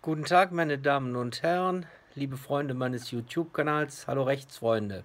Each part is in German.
Guten Tag, meine Damen und Herren, liebe Freunde meines YouTube-Kanals. Hallo Rechtsfreunde.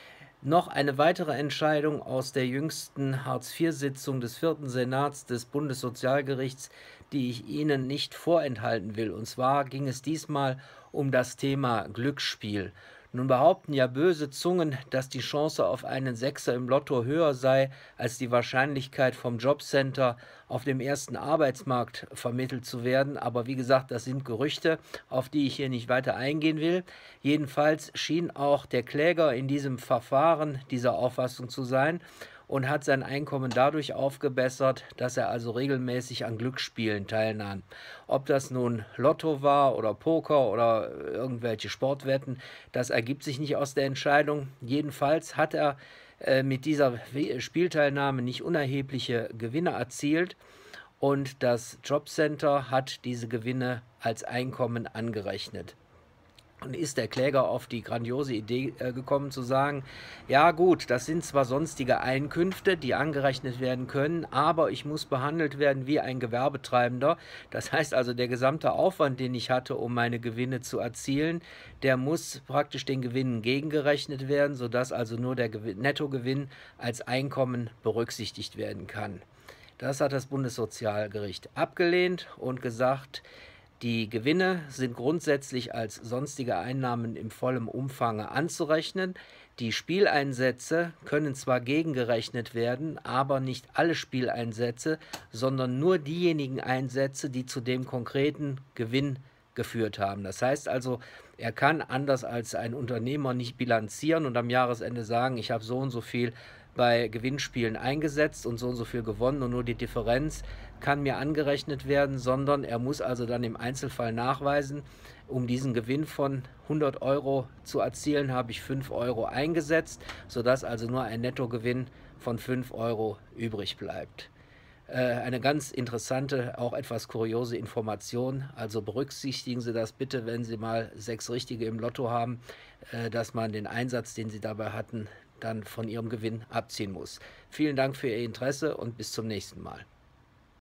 Noch eine weitere Entscheidung aus der jüngsten Hartz-IV-Sitzung des 4. Senats des Bundessozialgerichts, die ich Ihnen nicht vorenthalten will. Und zwar ging es diesmal um das Thema Glücksspiel. Nun behaupten ja böse Zungen, dass die Chance auf einen Sechser im Lotto höher sei als die Wahrscheinlichkeit, vom Jobcenter auf dem ersten Arbeitsmarkt vermittelt zu werden. Aber wie gesagt, das sind Gerüchte, auf die ich hier nicht weiter eingehen will. Jedenfalls schien auch der Kläger in diesem Verfahren dieser Auffassung zu sein und hat sein Einkommen dadurch aufgebessert, dass er also regelmäßig an Glücksspielen teilnahm. Ob das nun Lotto war oder Poker oder irgendwelche Sportwetten, das ergibt sich nicht aus der Entscheidung. Jedenfalls hat er mit dieser Spielteilnahme nicht unerhebliche Gewinne erzielt und das Jobcenter hat diese Gewinne als Einkommen angerechnet. Und ist der Kläger auf die grandiose Idee gekommen zu sagen, ja gut, das sind zwar sonstige Einkünfte, die angerechnet werden können, aber ich muss behandelt werden wie ein Gewerbetreibender. Das heißt also, der gesamte Aufwand, den ich hatte, um meine Gewinne zu erzielen, der muss praktisch den Gewinnen gegengerechnet werden, sodass also nur der Nettogewinn als Einkommen berücksichtigt werden kann. Das hat das Bundessozialgericht abgelehnt und gesagt, die Gewinne sind grundsätzlich als sonstige Einnahmen im vollen Umfang anzurechnen. Die Spieleinsätze können zwar gegengerechnet werden, aber nicht alle Spieleinsätze, sondern nur diejenigen Einsätze, die zu dem konkreten Gewinn geführt haben. Das heißt also, er kann anders als ein Unternehmer nicht bilanzieren und am Jahresende sagen, ich habe so und so viel bei Gewinnspielen eingesetzt und so viel gewonnen und nur die Differenz kann mir angerechnet werden, sondern er muss also dann im Einzelfall nachweisen, um diesen Gewinn von 100 Euro zu erzielen, habe ich 5 Euro eingesetzt, sodass also nur ein Nettogewinn von 5 Euro übrig bleibt. Eine ganz interessante, auch etwas kuriose Information. Also berücksichtigen Sie das bitte, wenn Sie mal 6 Richtige im Lotto haben, dass man den Einsatz, den Sie dabei hatten, dann von Ihrem Gewinn abziehen muss. Vielen Dank für Ihr Interesse und bis zum nächsten Mal.